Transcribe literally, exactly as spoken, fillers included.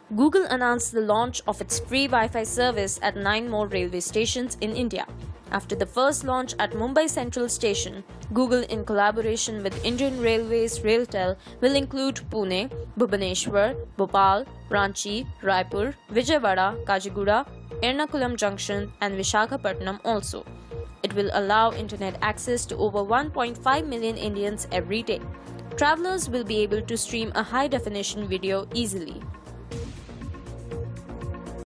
Google announced the launch of its free Wi-Fi service at nine more railway stations in India. After the first launch at Mumbai Central Station, Google, in collaboration with Indian Railways RailTel, will include Pune, Bhubaneswar, Bhopal, Ranchi, Raipur, Vijayawada, Kaziguda, Ernakulam Junction and Visakhapatnam also. It will allow internet access to over one point five million Indians every day. Travelers will be able to stream a high-definition video easily.